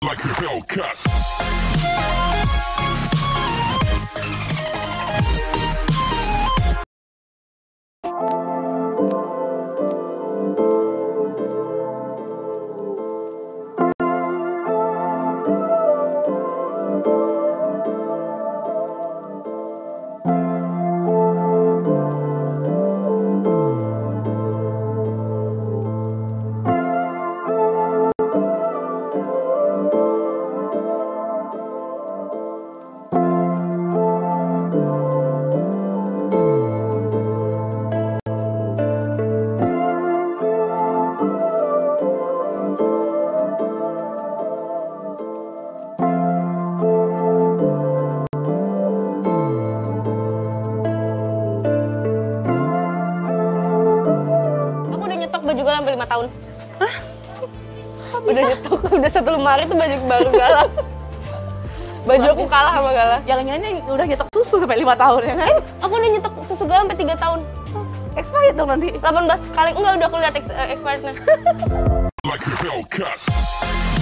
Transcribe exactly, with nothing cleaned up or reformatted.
like a Hellcat. Baju galang sampai lima tahun. Hah? Udah nyetok, udah satu lemari tuh baju baru galang. Baju aku kalah sama galang. Yang ini udah nyetok susu sampai lima tahun ya kan? Eh, aku udah nyetok susu galang sampai tiga tahun. Expired dong nanti. delapan belas kali, enggak udah aku lihat expirednya. Like a Hellcat.